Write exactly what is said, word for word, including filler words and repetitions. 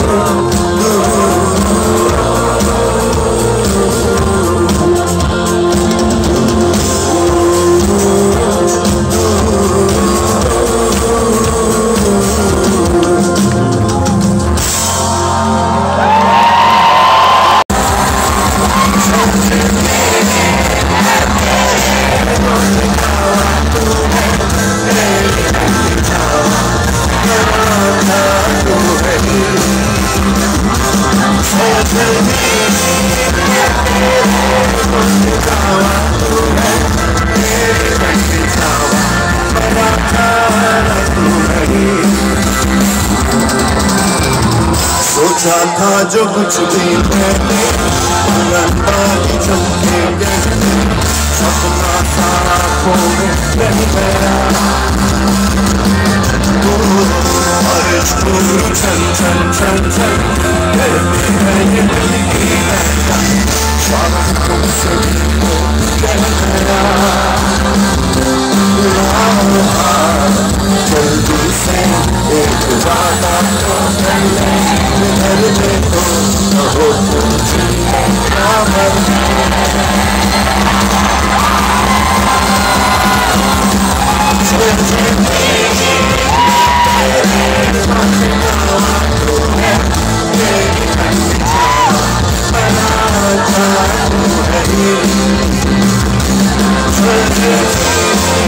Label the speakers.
Speaker 1: सोचा था जो कुछ भी मैंने बुलंदी चमकेंगे, सपना सारा खो नहीं गया। छन छन छन छन कहते हैं ये दिल की धड़कन, श्वास तुमसे हो गया। जल्दी से एक वादा तो कर ले, इधर देखो कहो तुम जीने क्या मरना। We'll be right back.